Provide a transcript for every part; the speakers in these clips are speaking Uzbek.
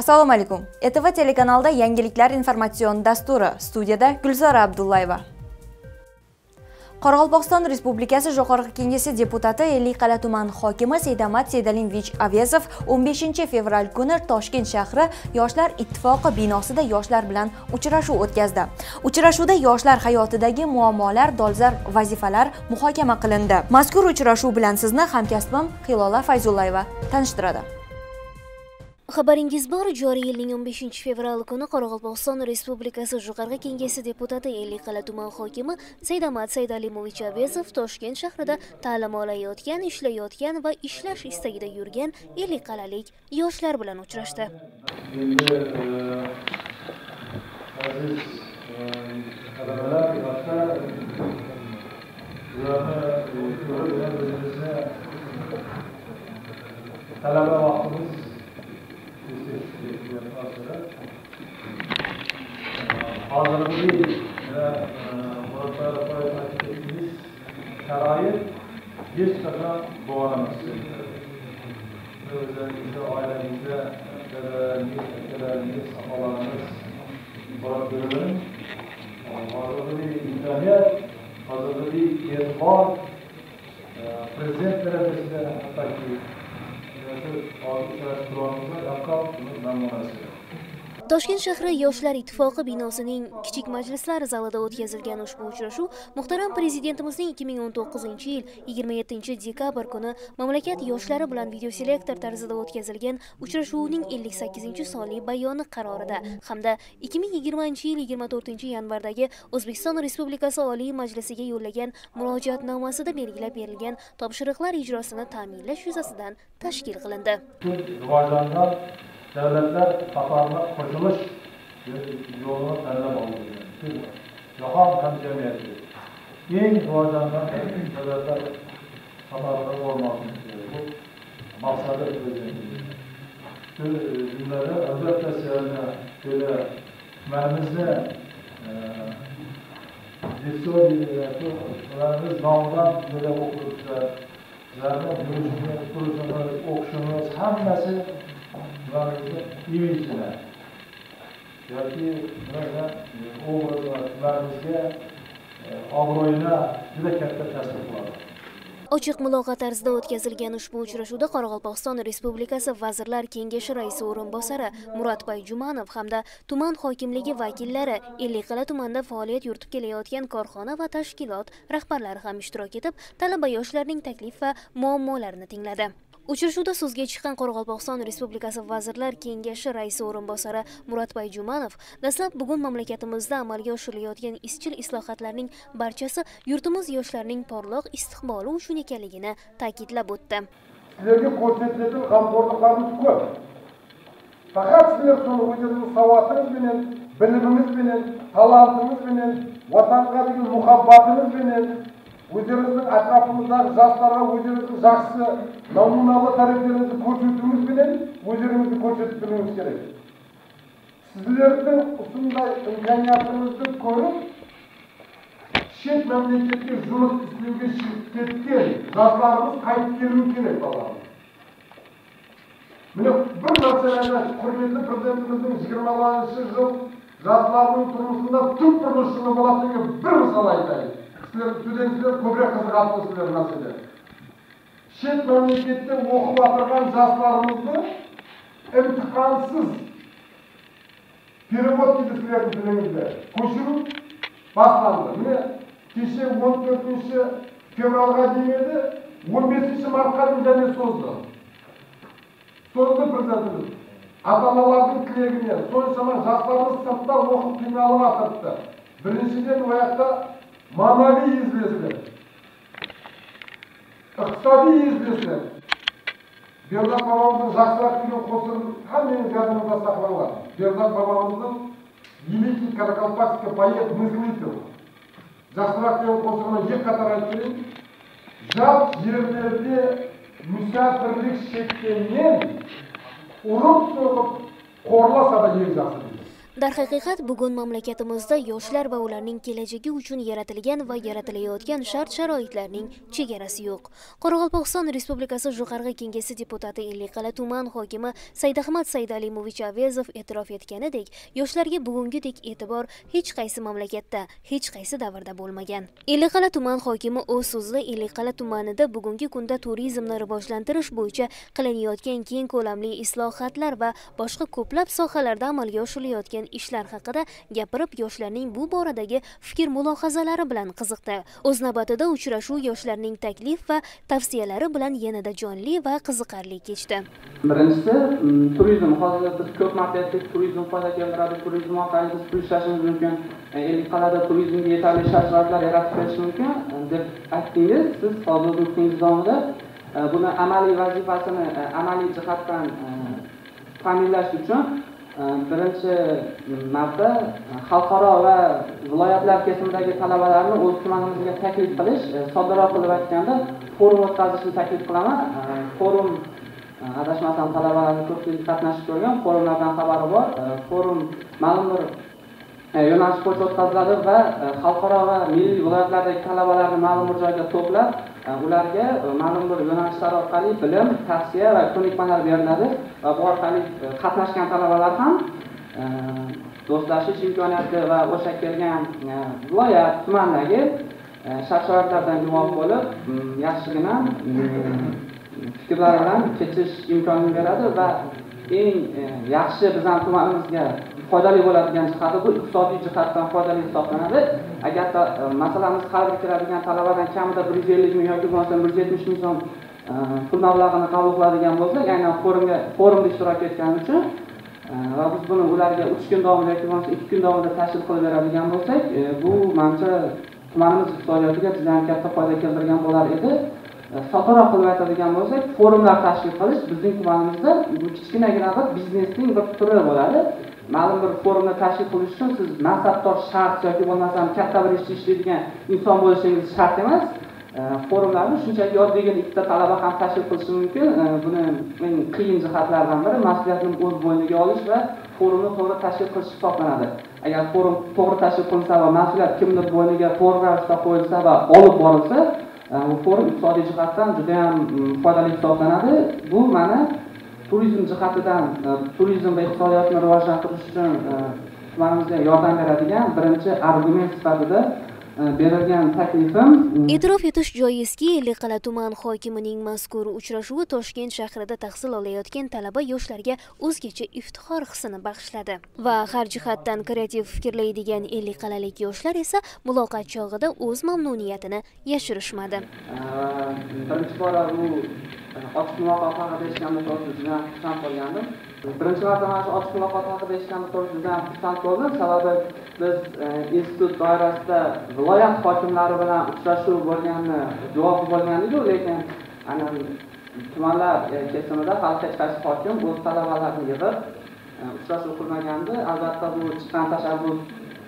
Assalomu alaykum. ETV telekanalda yangiliklar informatsion dasturi. Studiyada Gulzora Abdullayeva. Qoraqalpog'iston Respublikasi Jo'qorg'i Kengashi deputati Ellikqal'a tuman hokimi Seydamat Seydalinvich Avezov 15 fevral kuni Toshkent shahri Yoshlar ittifoqi binosida yoshlar bilan uchrashuv o'tkazdi. Uchrashuvda yoshlar hayotidagi muammolar, dolzarb vazifalar muhokama qilindi. Mazkur uchrashuv bilan sizni hamkasbim Hilola Fayzullayeva tanishtiradi. Xabaringiz bor, joriy yilning 15 fevral kuni Qoraqalpog'iston Respublikasi Jo'qorg'i Kengashi deputati Ellikqal'a tuman hokimi Seydamat Seydalimovich Avezov Toshkent shahrida ta'lim olayotgan, ishlayotgan va ishlash istagida yurgan Ellikqal'alik yoshlar bilan uchrashdi. Talaba vaqtimiz hozirgi sharoit hech qachon boramiz. O'zimizda oilamizda akalarimiz, opalarimiz bor bo'lgan. Hozirgi imkoniyat, hozirgi e'tibor prezident tarafından hattoki Toshkent shahri Yoshlar ittifoqi binosining kichik majlislar zalida o'tkazilgan ushbu uchrashuv muhtaram prezidentimizning 2019-yil 27 dekabr kuni mamlakat yoshlari bilan videoselektor tarzida o'tkazilgan uchrashuvning 58-sonli bayoni qarorida hamda 2020-yil 24 yanvardagi O'zbekiston Respublikasi Oliy Majlisiga yo'llagan murojaatnomasida belgilab berilgan topshiriqlar ijrosini ta'minlash yuzasidan tashkil qilindi. Devletler qatorga qo'shilish yo'lini tanlab oldi. Jahon hamjamiyati eng rivojlangan davlatlar qatorida bo'lmoqchi. Bu maqsadi prezidentimiz. Shu jumladan albatta sizlarni tumanimizni ularimiz nomidan juda o'quvchilar, sizlarni o'qishimiz hammasi imijlar yoki obrazlarimizga obro'yina juda katta ta'sir qiladi. Ochiq muloqot tarzida o'tkazilgan ushbu uchrashuvda Qoraqalpog'iston Respublikasi Vazirlar Kengashi raisi o'rinbosari Muratbay Jumanov hamda tuman hokimligi vakillari, Ellikqal'a tumanida faoliyat yuritib kelayotgan korxona va tashkilot rahbarlari ham ishtirok etib, talaba yoshlarning taklif va muammolarini tingladi. Uchrashuvda so'zga chiqqan Qoraqalpog'iston Respublikasi Vazirlar Kengashi raisi o'rinbosari Muratbay Jumanov dastlab bugun mamlakatimizda amalga oshirilayotgan izchil islohotlarning barchasi yurtimiz yoshlarining porloq istiqboli uchun ekanligini ta'kidlab o'tdi. Sizlarga ko'rsatilgan g'amxo'rliklarimiz ko'p. Faqat sizlar o'zingizning savodingiz bilan, bilimimiz bilan, talantimiz bilan, vatanga bo'lgan muhabbatimiz bilan o'zimizning atrofimizdagi yoshlarga o'zimizning yaxshi namunali taraflarimizni ko'rsatishimiz bilan o'zimizni ko'rsatib turishimiz kerak. Sizlarning shunday imkoniyatimizni ko'rib, chet mamlakatga zulm islovga ketgan yoshlarimiz qaytib kelib kerak bo'ladi. Mana bir narsalardan hurmatli prezidentimizning 20-yil yoshlarning turmusida tub turmushini bo'ladigan bir misol aytaylik. Studentlar ko'proq qiziqasizlar masalada. Chet mamlakatda o'qib o'tirgan yoshlarimizni imtihonsiz перевод qilishlar bilimizda ko'chirib boshlandi. Mana kecha 14-fevralga deydi, 15-martga yana so'zdi. Prezidentimiz ota-onalarning tilagini, so'nshama yoshlarimiz safda o'qib qiynalib o'tiribdi. Birinchidan bu yoqda ma'naviy izlashlar, iqtisodiy izlashlar. Berdaq bobomizning yaxshiroq degan qo'shiq hammangiz yodingizda saqlangan. Berdaq bobomizning великий Каракалпакский поэт Мызгылитов. Yaxshiroq degan qo'shig'ini yeb qator aytib, "Jab yerlarda musafirlik chekkanmen urib so'qib qo'rlasa da yer yaxshi." Darhaqiqat, bugun mamlakatimizda yoshlar va ularning kelajagi uchun yaratilgan va yaratilayotgan shart-sharoitlarning chegarasi yo'q. Qoraqalpog'iston Respublikasi Jo'qorg'i Kengashi deputati Ellikqal'a tuman hokimi Saidahmad Saidalimovich Avezov e'tirof etganidek, yoshlarga bugungidek e'tibor hech qaysi mamlakatda, hech qaysi davrda bo'lmagan. Ellikqal'a tuman hokimi o'z so'zida Ellikqal'a tumanida bugungi kunda turizmni rivojlantirish bo'yicha qilinayotgan keng ko'lamli islohotlar va boshqa ko'plab sohalarda amalga oshirilayotgan ishlar haqida gapirib, yoshlarning bu boradagi fikr-mulohazalari bilan qiziqdi. O'z navbatida uchrashuv yoshlarning taklif va tavsiyalari bilan yanada jonli va qiziqarli kechdi. Birinchisi, turizm. Hozir biz ko'p marta aytdik, turizm foyda keltiradi, turizm orqali biz pul ishlashimiz mumkin, Ellikqal'ada turizmga yetarli shart-sharoitlar yaratib berish mumkin deb aytdingiz. Siz hozir o'zingiz davomida buni amaliy vazifasini amaliy jihatdan ta'minlash uchun birinchi marta xalqaro va viloyatlar kesimidagi talabalarni o'z tumanimizga taklif qilish, soddaroq qilib aytganda forum o'tkazishni taklif qilaman. Forum adashmasam talabalarni ko'pchilik qatnashib ko'rgan, forumlardan xabari bor. Forum ma'lum bir yo'nalish bo'yicha o'tkaziladi va xalqaro va milliy viloyatlardagi talabalarni ma'lum bir joyga to'plab, ularga ma'lum bir yo'nalishlar orqali bilim, tavsiya va ko'nikmalar beriladi va bu orqali qatnashgan talabalar ham do'stlashish imkoniyati va o'sha kelgan viloyat, tumandagi shart-sharoitlardan guvoh bo'lib, yaxshigina fikrlar bilan kechish imkonini beradi va eng yaxshi bizning tumanimizga foydali bo'ladigan jihati bu iqtisodiy jihatdan foydali hisoblanadi. Agar masalamiz qalbga kiradigan talabadan kamida 150 ming yoki bo'lmasa 170 ming so'm pul mablag'ini qabul qiladigan bo'lsak, aynan forumda ishtirok etgani uchun va biz buni ularga 3 kun davomida yoki bo'lmasa 2 kun davomida tashkil qilib beradigan bo'lsak, bu menimcha tumanimiz iqtisodiyotiga juda ham katta foyda keltirgan bo'lar edi. Soddaroq qilib aytadigan bo'lsak, forumlar tashkil qilish bizning tumanimizda bu kichkinagina bir biznesning bir turi bo'ladi. Ma'lum bir forumni tashkil qilish uchun siz mansabdor shart yoki bo'lmasam katta bir ishni ishlaydigan inson bo'lishingiz shart emas. Forumlarni shunchaki oddiygina ikkita talaba ham tashkil qilishi mumkin. Buni eng qiyin jihatlaridan biri mas'uliyatni o'z bo'yniga olish va forumni to'g'ri tashkil qilish hisoblanadi. Agar forum to'g'ri tashkil qilinsa va mas'uliyat kimdir bo'yniga to'g'ri ravishda qo'yilsa va olib borilsa, bu forum iqtisodiy jihatdan juda ham foydali hisoblanadi. Bu mana turizm jihatidan turizm va iqtisodiyotni rivojlantirish uchun tumanimizga yordam beradigan birinchi argument sifatida berilgan taklifim. E'tirof etish joizki, Ellikqal'a tuman hokimining mazkur uchrashuvi Toshkent shahrida tahsil olayotgan talaba yoshlarga o'zgacha iftixor hissini bag'ishladi va har jihatdan kreativ fikrlaydigan ellikqal'alik yoshlar esa muloqot chog'ida o'z mamnuniyatini yashirishmadi. Birinchi bora bu ochiq muloqot haqida eshitganimda juda xursand bo'lgandim. Birinchi marta mana shu ochiq muloqot haqida eshitganimda juda xursand bo'ldim. Sababi biz institut doirasida viloyat hokimlari bilan uchrashuv bo'lganini javob bo'lgan-edi, lekin ana tumanlar kesimida hali hech qaysi hokim o'z talabalarini yig'ib uchrashuv qilmagandi. Albatta bu chiqqan tashabbus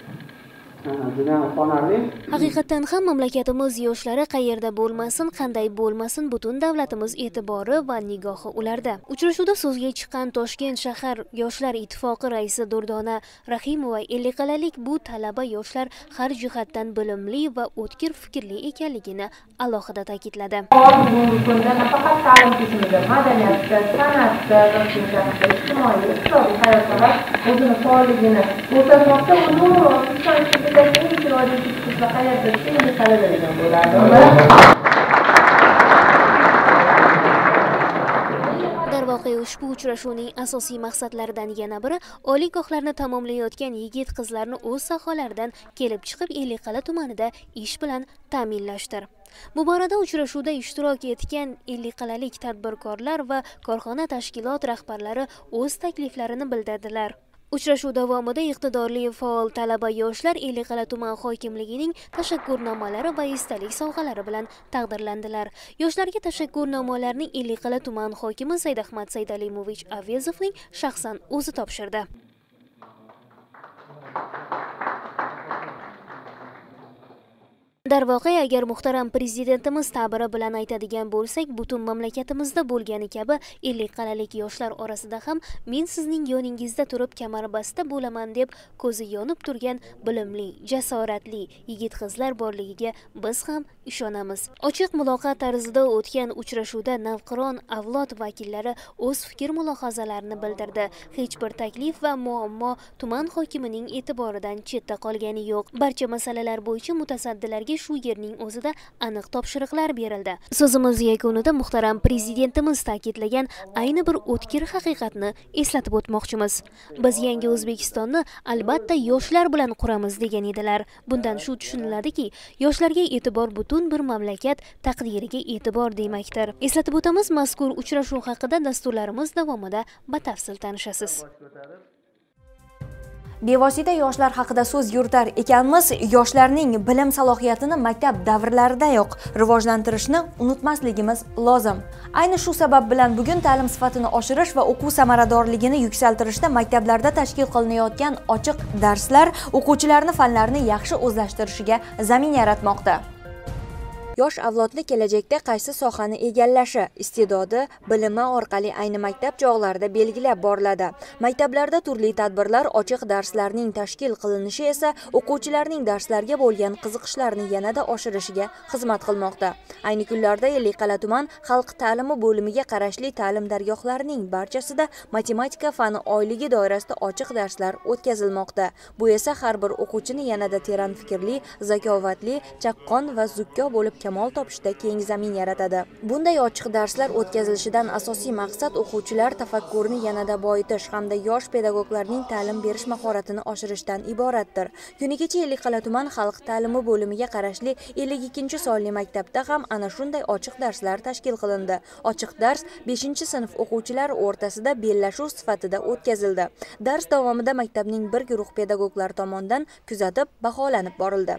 haqiqatan ham mamlakatimiz yoshlari qayerda bo'lmasin, qanday bo'lmasin, butun davlatimiz e'tibori va nigohi ularda. Uchrashuvda so'zga chiqqan Toshkent shahar yoshlar ittifoqi raisi Durdona Rahimova Ellikqal'alik bu talaba yoshlar har jihatdan bilimli va o'tkir fikrli ekanligini alohida ta'kidladi. Bugungi kunda nafaqat ta'lim tizimida, madaniyatda, san'atda, ijtimoiy, iqtisodiy hayotda o'zini faolligini ko'rsatmoqda, Darvoqe ushbu uchrashuvning asosiy maqsadlaridan yana biri oliygohlarni tamomlayotgan yigit-qizlarni o'z sohalaridan kelib chiqib Ellikqal'a tumanida ish bilan ta'minlashdir. Bu borada uchrashuvda ishtirok etgan Ellikqal'alik tadbirkorlar va korxona tashkilot rahbarlari o'z takliflarini bildirdilar. Uchrashuv davomida iqtidorli faol talaba yoshlar Ellikqal'a tuman hokimligining tashakkurnomalari va esdalik sovg'alari bilan taqdirlandilar. Yoshlarga tashakkurnomalarni Ellikqal'a tuman hokimi Saidahmad Saidalimovich Avezovning shaxsan o'zi topshirdi. Darvoqe, agar muhtaram prezidentimiz ta'biri bilan aytadigan bo'lsak, butun mamlakatimizda bo'lgani kabi 50 qalalik yoshlar orasida ham men sizning yoningizda turib kamarbasta bo'laman deb ko'zi yonib turgan bilimli, jasoratli yigit-qizlar borligiga biz ham ishonamiz. Ochiq muloqot tarzida o'tgan uchrashuvda navqiron avlod vakillari o'z fikr-mulohazalarini bildirdi. Hech bir taklif va muammo tuman hokimining e'tiboridan chetda qolgani yo'q. Barcha masalalar bo'yicha mutasaddilarga shu yerning o'zida aniq topshiriqlar berildi. So'zimiz yakunida muhtaram prezidentimiz ta'kidlagan ayni bir o'tkir haqiqatni eslatib o'tmoqchimiz. Biz yangi O'zbekistonni albatta yoshlar bilan quramiz degan edilar. Bundan shu tushuniladiki, yoshlarga e'tibor butun bir mamlakat taqdiriga e'tibor demakdir. Eslatib o'tamiz, mazkur uchrashuv haqida dasturlarimiz davomida batafsil tanishasiz. Bevosita yoshlar haqida so'z yuritar ekanmiz, yoshlarning bilim salohiyatini maktab davrlaridayoq rivojlantirishni unutmasligimiz lozim. Ayni shu sabab bilan bugun ta'lim sifatini oshirish va o'quv samaradorligini yuksaltirishda maktablarda tashkil qilinayotgan ochiq darslar o'quvchilarni fanlarni yaxshi o'zlashtirishiga zamin yaratmoqda. Yosh avlodni kelajakda qaysi sohani egallashi, iste'dodi, bilimi orqali ayni maktab chog'larida belgilab boriladi. Maktablarda turli tadbirlar, ochiq darslarning tashkil qilinishi esa o'quvchilarning darslarga bo'lgan qiziqishlarini yanada oshirishiga xizmat qilmoqda. Ayni kunlarda Ellikqal'a tuman xalq ta'limi bo'limiga qarashli ta'lim dargohlarining barchasida matematika fani oyligi doirasida ochiq darslar o'tkazilmoqda. Bu esa har bir o'quvchini yanada teran fikrli, zakovatli, chaqqon va zukko bo'lib kamol topishda keng zamin yaratadi. Bunday ochiq darslar o'tkazilishidan asosiy maqsad o'quvchilar tafakkurini yanada boyitish hamda yosh pedagoglarning ta'lim berish mahoratini oshirishdan iboratdir. Kunigacha Ellikqal'a tuman xalq ta'limi bo'limiga qarashli 52-sonli maktabda ham ana shunday ochiq darslar tashkil qilindi. Ochiq dars 5-sinf o'quvchilari o'rtasida bellashuv sifatida o'tkazildi. Dars davomida maktabning bir guruh pedagoglar tomonidan kuzatib, baholanib borildi.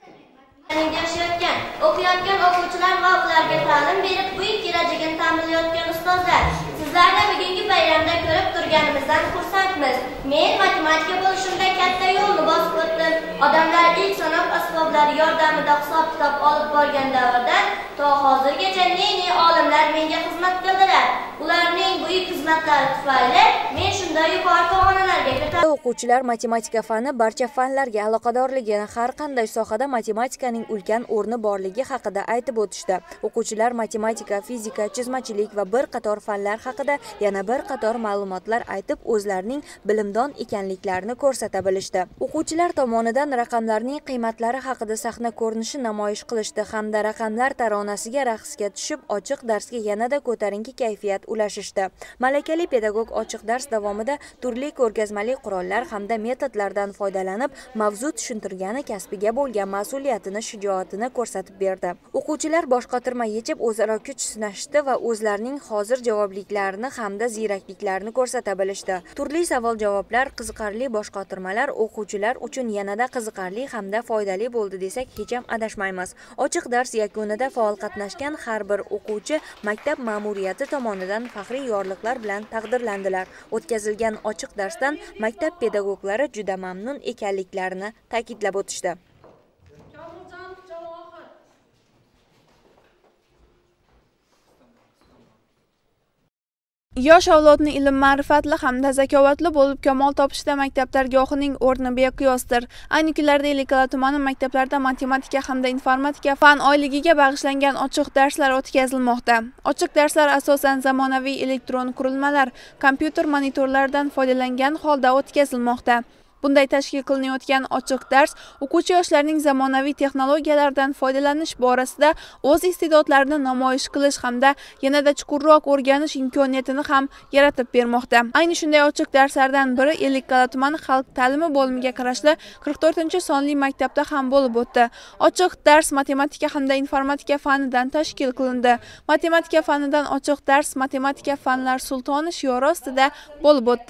Yashayotgan, o'qiyotgan o'quvchilar va ularga ta'lim berib, buyuk kelajagini ta'minlayotgan ustozlar, sizlarni bugungi bayramda ko'rib turganimizdan xursandmiz. Men matematika bo'lishimda katta yo'lni bosib o'tdim. Odamlar ilk sanoq asboblari yordamida hisob-kitob olib borgan davrdan to hozirgacha ne olimlar menga xizmat qildilar. Ularning buyuk xizmatlari tufayli men shunday yuqori pog'onalarga ko'tarildim. O'quvchilar matematika fani barcha fanlarga aloqadorligini, har qanday sohada matematikaning ulkan o'rni borligi haqida aytib o'tishdi. O'quvchilar matematika, fizika, chizmachilik va bir qator fanlar haqida yana bir qator ma'lumotlar aytib, o'zlarining bilimdon ekanliklarini ko'rsata bilishdi. O'quvchilar tomonidan raqamlarning qiymatlari haqida sahna ko'rinishi namoyish qilishdi hamda raqamlar taronasiga raqsga tushib, ochiq darsga yanada ko'tarinki kayfiyat ulashishdi. Malakali pedagog ochiq dars davomida turli ko'rgazmali qurollar hamda metodlardan foydalanib, mavzu tushuntirgani kasbiga bo'lgan mas'uliyatini, shijoatini ko'rsatib berdi. O'quvchilar bosh qotirma yechib o'zaro kuch sinashdi va o'zlarining hozir javobliklarini hamda ziyrakliklarini ko'rsata bilishdi. Turli savol-javoblar, qiziqarli bosh qotirmalar o'quvchilar uchun yanada qiziqarli hamda foydali bo'ldi desak hech ham adashmaymiz. Ochiq dars yakunida faol qatnashgan har bir o'quvchi maktab ma'muriyati tomonidan faxriy yorliqlar bilan taqdirlandilar. O'tkazilgan ochiq darsdan maktab pedagoglari juda mamnun ekanliklarini ta'kidlab o'tishdi. Yosh avlodni ilm-ma'rifatli hamda zakovatli bo'lib kamol topishda maktab dargohining o'rni beqiyosdir. Ayni kunlarda Ellikqal'a tumani maktablarida matematika hamda informatika fan oyligiga bag'ishlangan ochiq darslar o'tkazilmoqda. Ochiq darslar asosan zamonaviy elektron qurilmalar, kompyuter monitorlaridan foydalangan holda o'tkazilmoqda. Bunday tashkil qilinayotgan ochiq dars o'quvchi yoshlarning zamonaviy texnologiyalardan foydalanish borasida o'z iste'dodlarini namoyish qilish hamda yanada chuqurroq o'rganish imkoniyatini ham yaratib bermoqda. Ayni shunday ochiq darslardan biri Ellikqal'a tumani xalq ta'limi bo'limiga qarashli 44-sonli maktabda ham bo'lib o'tdi. Ochiq dars matematika hamda informatika fanidan tashkil qilindi. Matematika fanidan ochiq dars matematika fanlar sultoni shiori ostida bo'lib o'tdi.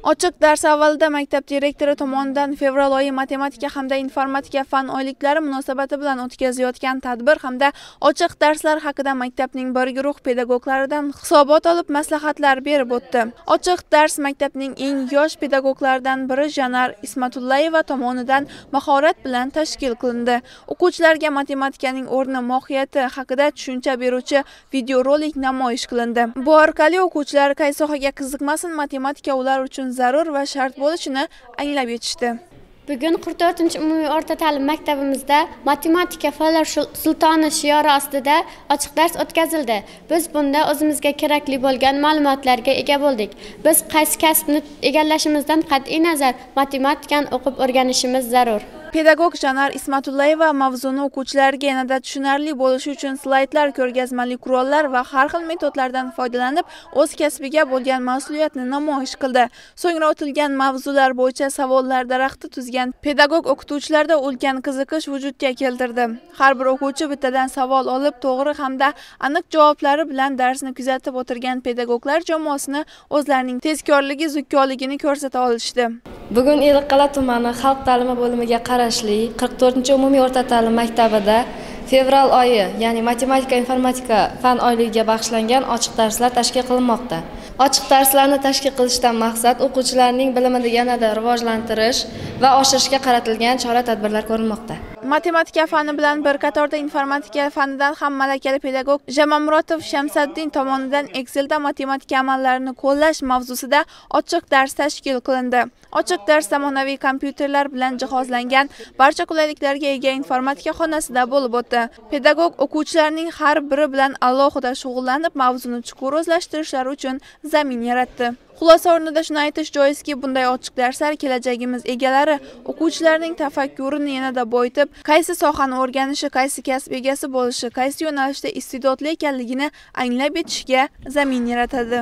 Ochiq dars avvalida maktab direktori tomonidan fevral oyi matematika hamda informatika fan oyliklari munosabati bilan o'tkazilayotgan tadbir hamda ochiq darslar haqida maktabning bir guruh pedagoglaridan hisobot olib maslahatlar berib o'tdi. Ochiq dars maktabning eng yosh pedagoglaridan biri Janar Ismatullayeva tomonidan mahorat bilan tashkil qilindi. O'quvchilarga matematikaning o'rni, mohiyati haqida tushuncha beruvchi videorolik namoyish qilindi. Bu orqali o'quvchilar qaysi sohaga qiziqmasin, matematika ular uchun zarur va shart bo'lishini anglab yetishdi. Bugun 44-umumiy o'rta ta'lim maktabimizda matematika fanlar sultoni shiori ostida ochiq dars o'tkazildi. Biz bunda o'zimizga kerakli bo'lgan ma'lumotlarga ega bo'ldik. Biz qaysi kasbni egallashimizdan qat'iy nazar matematikani o'qib o'rganishimiz zarur. Pedagog Janar Ismatullayeva mavzuni o'quvchilarga yanada tushunarli bo'lishi uchun slaydlar, ko'rgazmali qurollar va har xil metodlardan foydalanib, o'z kasbiga bo'lgan mas'uliyatni namoyish qildi. So'ngra o'tilgan mavzular bo'yicha savollar daraxti tuzgan pedagog o'qituvchilarda ulkan qiziqish vujudga keltirdi. Har bir o'quvchi bittadan savol olib, to'g'ri hamda aniq javoblari bilan darsni kuzatib o'tirgan pedagoglar jamoasini o'zlarining tezkorligi, zukkoligini ko'rsata olishdi. Bugun Ellikqal'a tumani xalq ta'limi bo'limiga qarashli 44-umumiy o'rta ta'lim maktabida fevral oyi, ya'ni matematika, informatika fan oyligiga bag'ishlangan ochiq darslar tashkil qilinmoqda. Ochiq darslarni tashkil qilishdan maqsad o'quvchilarning bilimini yanada rivojlantirish va oshirishga qaratilgan chora-tadbirlar ko'rilmoqda. Matematika fani bilan bir qatorda informatika fanidan ham malakali pedagog Jamamurotov Shamsaddin tomonidan Excelda matematika amallarini qo'llash mavzusida ochiq dars tashkil qilindi. Ochiq dars zamonaviy kompyuterlar bilan jihozlangan barcha qulayliklarga ega informatika xonasida bo'lib o'tdi. Pedagog o'quvchilarning har biri bilan alohida shug'ullanib, mavzuni chuqur o'zlashtirishlari uchun zamin yaratdi. Xulosa o'rnida shuni aytish joizki, bunday ochiq darslar kelajagimiz egalari o'quvchilarning tafakkurini yanada boyitib, qaysi sohani o'rganishi, qaysi kasb egasi bo'lishi, qaysi yo'nalishda iste'dodli ekanligini anglab yetishga zamin yaratadi.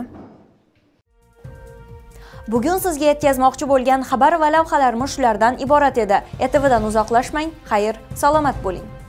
Bugun sizga yetkazmoqchi bo'lgan xabar va lavhalarimiz shulardan iborat edi. ETVdan uzoqlashmang, xayr, salomat bo'ling.